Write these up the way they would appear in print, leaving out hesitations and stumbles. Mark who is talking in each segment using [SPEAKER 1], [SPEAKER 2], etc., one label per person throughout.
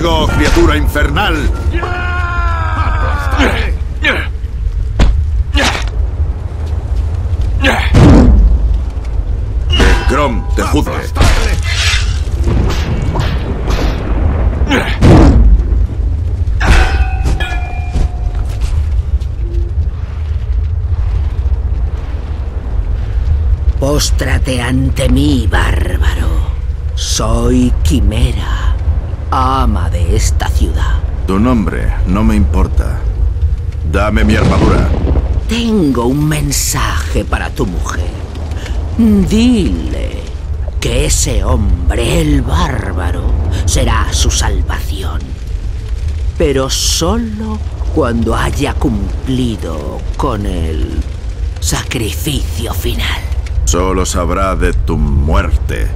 [SPEAKER 1] ¡Largo, criatura infernal! Que Grom te juzgue.
[SPEAKER 2] Póstrate ante mí, bárbaro. Soy Quimera, ama de esta ciudad.
[SPEAKER 1] Tu nombre no me importa. Dame mi armadura.
[SPEAKER 2] Tengo un mensaje para tu mujer. Dile que ese hombre, el bárbaro, será su salvación. Pero solo cuando haya cumplido con el sacrificio final.
[SPEAKER 1] Solo sabrá de tu muerte.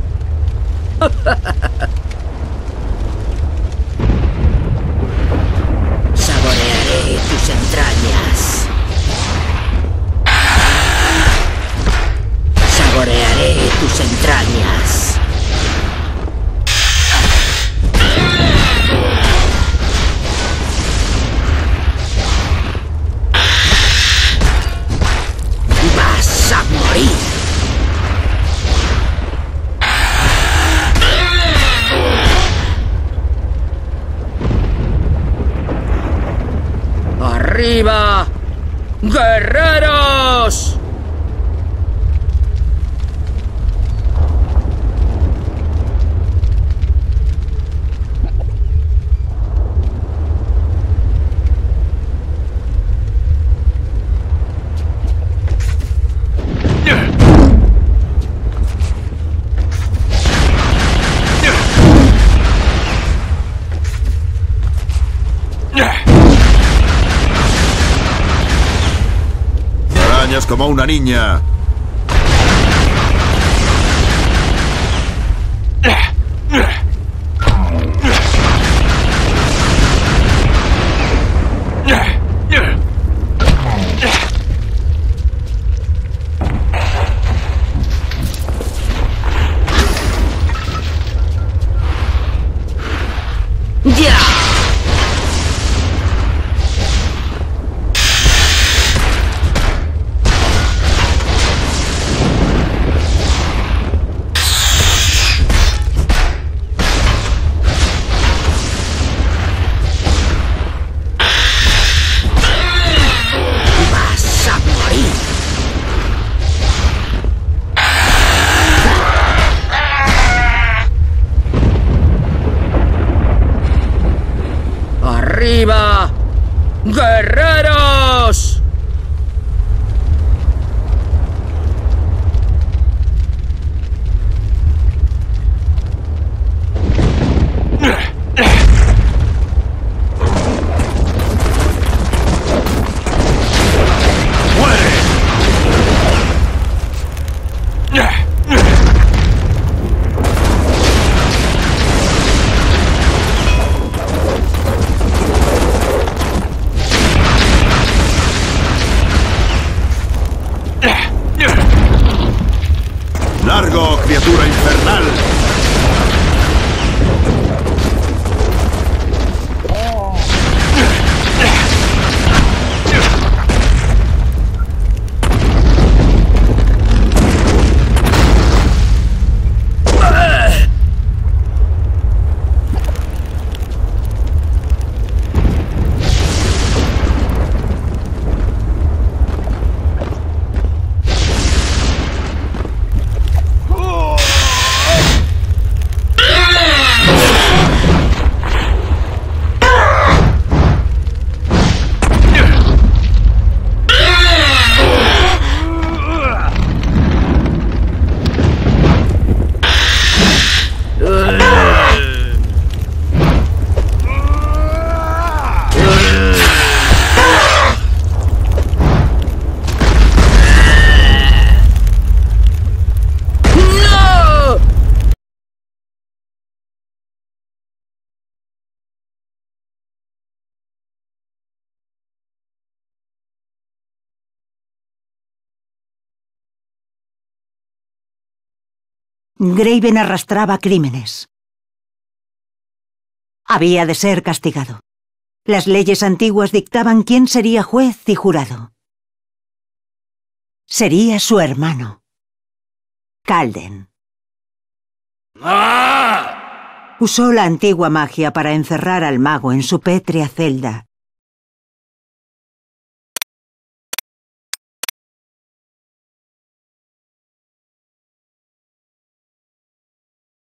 [SPEAKER 2] Saborearé tus entrañas. Saborearé tus entrañas. Vas a morir. ¡Arriba, guerreros!
[SPEAKER 1] Arañas como una niña.
[SPEAKER 2] ¡Ya! Vas a morir. ¡Arriba, guerreros!
[SPEAKER 1] ¡Largo, criatura infernal!
[SPEAKER 3] Graven arrastraba crímenes. Había de ser castigado. Las leyes antiguas dictaban quién sería juez y jurado. Sería su hermano, Calden. Usó la antigua magia para encerrar al mago en su pétrea celda